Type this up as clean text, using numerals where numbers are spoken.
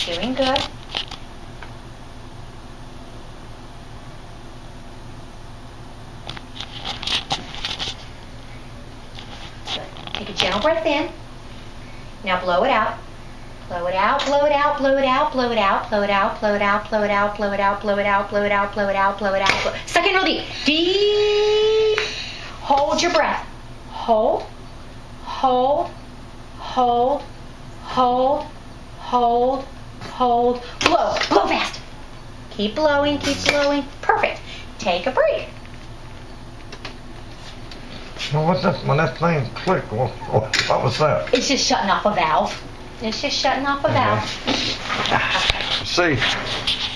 Doing good. Good. Take a gentle breath in. Now blow it out. Blow it out, blow it out, blow it out, blow it out, blow it out, blow it out, blow it out, blow it out, blow it out, blow it out, blow it out, blow it out. Suck in real deep. Deep. Hold your breath. Hold, hold, hold, hold, hold, hold. Blow, blow fast. Keep blowing, keep blowing. Perfect. Take a break. Well, what's that? When that thing clicked, what was that? It's just shutting off a valve. It's just shutting off a valve. See.